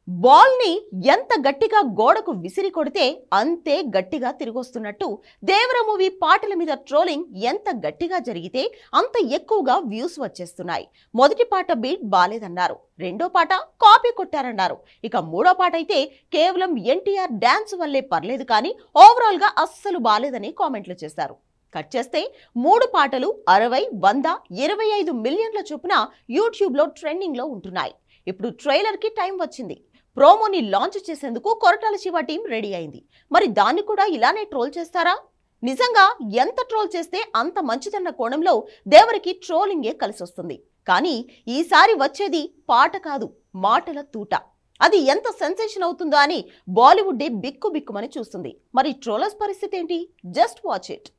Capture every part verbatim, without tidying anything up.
Ball ని ఎంత గట్టిగా గోడకు విసిరి కొడితే అంతే గట్టిగా తిరిగొస్తున్నట్టు దేవర మూవీ పాటల మీద ట్రోలింగ్ ఎంత గట్టిగా జరిగితే అంత ఎక్కువగా వ్యూస్ వచ్చేస్తున్నాయి. మొదటి పాట బీట్ బాలేదన్నారు, రెండో పాట కాపీ కొట్టారన్నారు, ఇక మూడో పాట అయితే కేవలం ఎన్టీఆర్ డాన్స్ వల్లే పర్లేదు కానీ ఓవరాల్ గా అస్సలు బాలేదని కామెంట్లు చేశారు. కట్ చేస్తే మూడు పాటలు అరవై వంద ఇరవై ఐదు మిలియన్ల చొప్పున యూట్యూబ్ లో ట్రెండింగ్ లో ఉంటున్నాయి. ఇప్పుడు ట్రైలర్ కి టైం వచ్చింది. ప్రోమోని లాంచ్ చేసేందుకు కొరటాల శివ టీం రెడీ అయింది. మరి దాన్ని కూడా ఇలానే ట్రోల్ చేస్తారా? నిజంగా ఎంత ట్రోల్ చేస్తే అంత మంచిదన్న కోణంలో దేవరికి ట్రోలింగే కలిసొస్తుంది. కానీ ఈసారి వచ్చేది పాట కాదు, మాటల తూట. అది ఎంత సెన్సేషన్ అవుతుందో అని బాలీవుడ్డే బిక్కు బిక్కుమని చూస్తుంది. మరి ట్రోలర్స్ పరిస్థితి ఏంటి? Just watch it.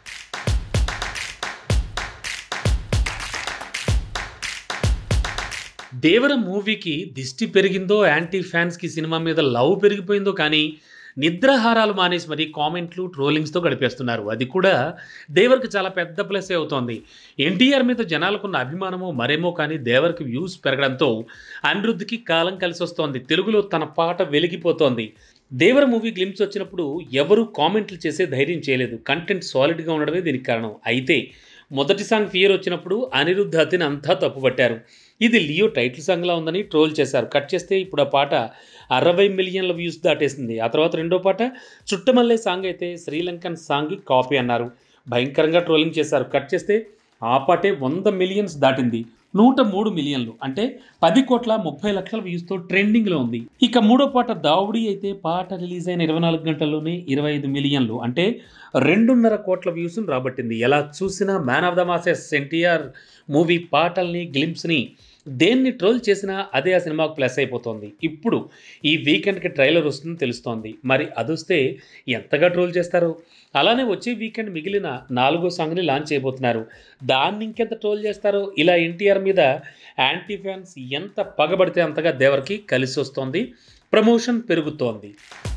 దేవర మూవీకి దిష్టి పెరిగిందో, యాంటీ ఫ్యాన్స్కి సినిమా మీద లవ్ పెరిగిపోయిందో కానీ నిద్రాహారాలు మానేసి మరి కామెంట్లు ట్రోలింగ్స్తో గడిపేస్తున్నారు. అది కూడా దేవర్కి చాలా పెద్ద ప్లస్ అవుతోంది. ఎన్టీఆర్ మీద జనాలకున్న అభిమానమో మరేమో కానీ దేవర్కి వ్యూస్ పెరగడంతో అనిరుద్ధ్కి కాలం కలిసి వస్తోంది. తెలుగులో తన పాట వెలిగిపోతోంది. దేవర మూవీ గ్లిమ్స్ వచ్చినప్పుడు ఎవరు కామెంట్లు చేసే ధైర్యం చేయలేదు. కంటెంట్ సాలిడ్గా ఉండడమే దీనికి కారణం. అయితే మొదటి సాంగ్ ఫియర్ వచ్చినప్పుడు అనిరుద్ధ్ అతిని అంతా తప్పుపట్టారు. ఇది లియో టైటిల్ సాంగ్లా ఉందని ట్రోల్ చేశారు. కట్ చేస్తే ఇప్పుడు ఆ పాట అరవై మిలియన్ల వ్యూస్ దాటేసింది. ఆ తర్వాత రెండో పాట చుట్టమల్లే సాంగ్ అయితే శ్రీలంకన్ సాంగ్ కాపీ అన్నారు. భయంకరంగా ట్రోలింగ్ చేశారు. కట్ చేస్తే ఆ పాటే వంద మిలియన్స్ దాటింది. నూట మూడు మిలియన్లు అంటే పది కోట్ల ముప్పై లక్షల వ్యూస్తో ట్రెండింగ్లో ఉంది. ఇక మూడో పాట దావుడి అయితే పాట రిలీజ్ అయిన ఇరవై నాలుగు గంటల్లోనే ఇరవై ఐదు మిలియన్లు అంటే రెండున్నర కోట్ల వ్యూస్ను రాబట్టింది. ఎలా చూసినా man of the masses NTR movie పాటల్ని, గ్లింప్స్ని దేన్ని ట్రోల్ చేసినా అదే ఆ సినిమాకు ప్లస్ అయిపోతుంది. ఇప్పుడు ఈ వీకెండ్కి ట్రైలర్ వస్తుందని తెలుస్తోంది. మరి అదొస్తే ఎంతగా ట్రోల్ చేస్తారు? అలానే వచ్చే వీకెండ్ మిగిలిన నాలుగో సాంగ్ని లాంచ్ చేయబోతున్నారు. దాన్ని ఇంకెంత ట్రోల్ చేస్తారో. ఇలా ఎన్టీఆర్ మీద యాంటీ ఫ్యాన్స్ ఎంత పగబడితే అంతగా దేవర్కి కలిసి వస్తోంది. ప్రమోషన్ పెరుగుతోంది.